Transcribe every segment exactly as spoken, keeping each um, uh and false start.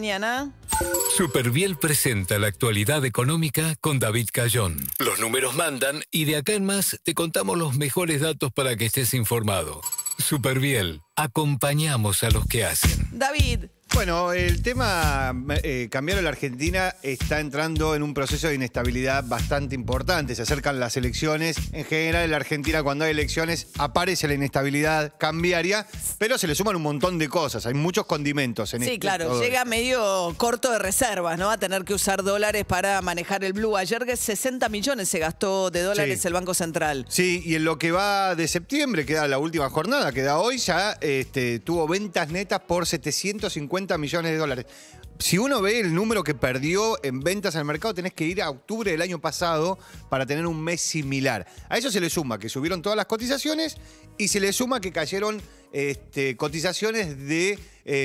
mañana. Superviel presenta la actualidad económica con David Cayón. Los números mandan y de acá en más te contamos los mejores datos para que estés informado. Superviel, acompañamos a los que hacen. David. Bueno, el tema eh, cambiario en la Argentina está entrando en un proceso de inestabilidad bastante importante. Se acercan las elecciones. En general, en la Argentina, cuando hay elecciones, aparece la inestabilidad cambiaria, pero se le suman un montón de cosas. Hay muchos condimentos en Sí, este claro. todo. Llega medio corto de reservas, ¿no? A tener que usar dólares para manejar el blue. Ayer que sesenta millones se gastó de dólares Sí. el Banco Central. Sí, y en lo que va de septiembre, queda la última jornada, queda hoy, ya este, tuvo ventas netas por setecientos cincuenta millones de dólares. Si uno ve el número que perdió en ventas al mercado, tenés que ir a octubre del año pasado para tener un mes similar. A eso se le suma que subieron todas las cotizaciones y se le suma que cayeron este, cotizaciones de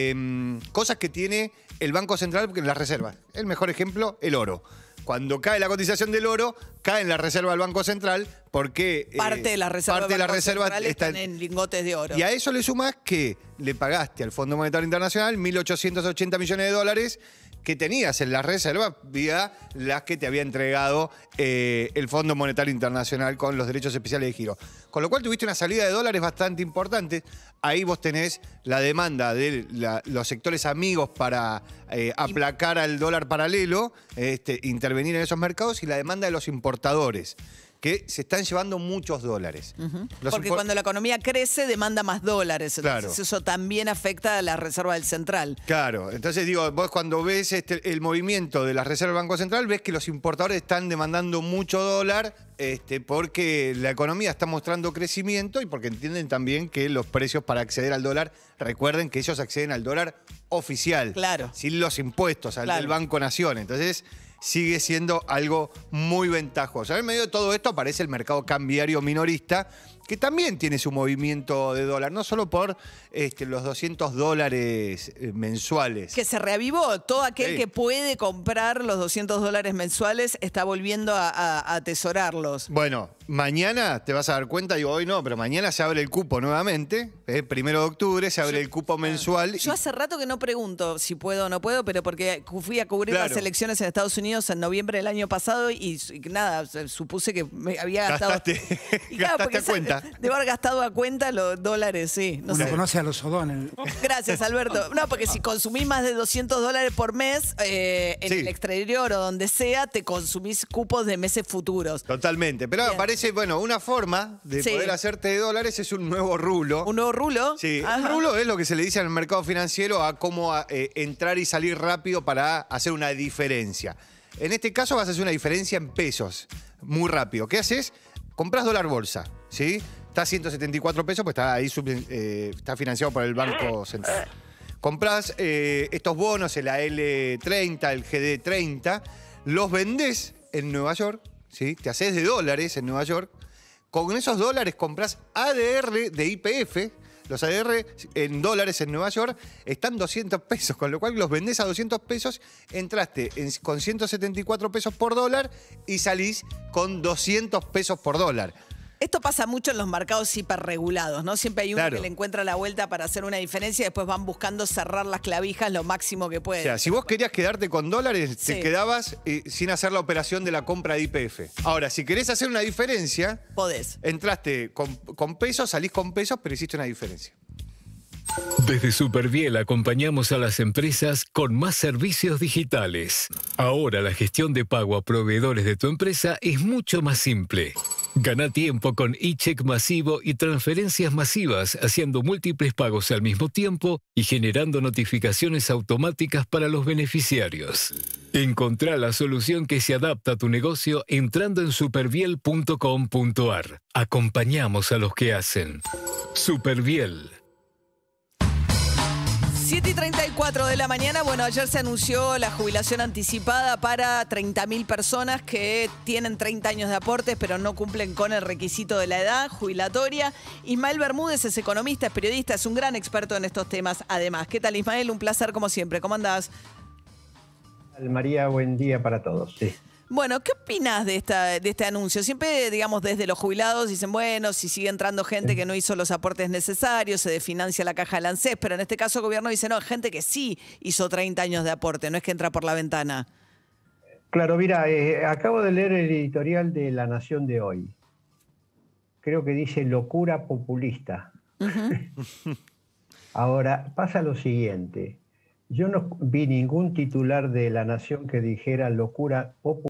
eh, cosas que tiene el Banco Central en las reservas. El mejor ejemplo, el oro. Cuando cae la cotización del oro, cae en la reserva del Banco Central porque... Parte eh, de la reserva parte de del la Banco reserva Central está están en lingotes de oro. Y a eso le sumás que le pagaste al Fondo Monetario Internacional mil ochocientos ochenta millones de dólares que tenías en la reserva vía las que te había entregado eh, el Fondo Monetario Internacional con los derechos especiales de giro. Con lo cual tuviste una salida de dólares bastante importante. Ahí vos tenés la demanda de la, los sectores amigos para eh, aplacar al dólar paralelo, este, intervenir en esos mercados, y la demanda de los importadores, que se están llevando muchos dólares. Uh-huh. Los Porque impor- cuando la economía crece, demanda más dólares. Entonces Claro. eso también afecta a la reserva del central. Claro, entonces digo, vos cuando ves este, el movimiento de las reservas del Banco Central, ves que los importadores están demandando mucho dólar este, porque la economía está mostrando crecimiento y porque entienden también que los precios para acceder al dólar, recuerden que ellos acceden al dólar oficial, Claro. sin los impuestos, al Claro. del Banco Nación. Entonces sigue siendo algo muy ventajoso. En medio de todo esto aparece el mercado cambiario minorista, que también tiene su movimiento de dólar, no solo por este, los doscientos dólares eh, mensuales. Que se reavivó. Todo aquel Sí. que puede comprar los doscientos dólares mensuales está volviendo a, a- a atesorarlos. Bueno, mañana te vas a dar cuenta, digo hoy no, pero mañana se abre el cupo nuevamente, eh, primero de octubre se abre Yo- el cupo mensual. Yo y- hace rato que no pregunto si puedo o no puedo, pero porque fui a cubrir Claro. las elecciones en Estados Unidos en noviembre del año pasado y, y nada, supuse que me había gastado. Gastaste- Y claro, gastaste porque a cuenta. Debo haber gastado a cuenta los dólares, sí. No Uno sé. conoce a los O'Donnell. Gracias, Alberto. No, porque si consumís más de doscientos dólares por mes eh, en Sí. el exterior o donde sea, te consumís cupos de meses futuros. Totalmente, pero Bien. aparece, bueno, una forma de Sí. poder hacerte de dólares es un nuevo rulo. ¿Un nuevo rulo? Sí, Ajá. el rulo es lo que se le dice en el mercado financiero a cómo a, eh, entrar y salir rápido para hacer una diferencia. En este caso vas a hacer una diferencia en pesos, muy rápido. ¿Qué haces? Compras dólar bolsa, ¿sí? Está a ciento setenta y cuatro pesos, pues está ahí sub- eh, está financiado por el Banco Central. Comprás eh, estos bonos, el A L treinta, el G D treinta, los vendés en Nueva York, ¿sí? Te haces de dólares en Nueva York. Con esos dólares compras A D R de Y P F. Los A D R en dólares en Nueva York están doscientos pesos, con lo cual los vendés a doscientos pesos, entraste en- con ciento setenta y cuatro pesos por dólar y salís con doscientos pesos por dólar. Esto pasa mucho en los mercados hiperregulados, ¿no? Siempre hay uno Claro. que le encuentra la vuelta para hacer una diferencia y después van buscando cerrar las clavijas lo máximo que O pueden. sea, si vos querías quedarte con dólares, Sí. te quedabas eh, sin hacer la operación de la compra de Y P F. Ahora, si querés hacer una diferencia, Podés. entraste con, con pesos, salís con pesos, pero hiciste una diferencia. Desde Superviel acompañamos a las empresas con más servicios digitales. Ahora la gestión de pago a proveedores de tu empresa es mucho más simple. Gana tiempo con e-check masivo y transferencias masivas, haciendo múltiples pagos al mismo tiempo y generando notificaciones automáticas para los beneficiarios. Encontrá la solución que se adapta a tu negocio entrando en superviel punto com punto ar. Acompañamos a los que hacen. Superviel. siete y treinta y cuatro de la mañana, bueno, ayer se anunció la jubilación anticipada para treinta mil personas que tienen treinta años de aportes, pero no cumplen con el requisito de la edad jubilatoria. Ismael Bermúdez es economista, es periodista, es un gran experto en estos temas, además. ¿Qué tal, Ismael? Un placer como siempre. ¿Cómo andás? María, buen día para todos. Sí. Bueno, ¿qué opinás de, esta, de este anuncio? Siempre, digamos, desde los jubilados dicen, bueno, si sigue entrando gente que no hizo los aportes necesarios, se desfinancia la caja del ANSES, pero en este caso el gobierno dice, no, gente que sí hizo treinta años de aporte, no es que entra por la ventana. Claro, mira, eh, acabo de leer el editorial de La Nación de hoy. Creo que dice locura populista. Uh-huh. Ahora, pasa lo siguiente. Yo no vi ningún titular de La Nación que dijera locura populista.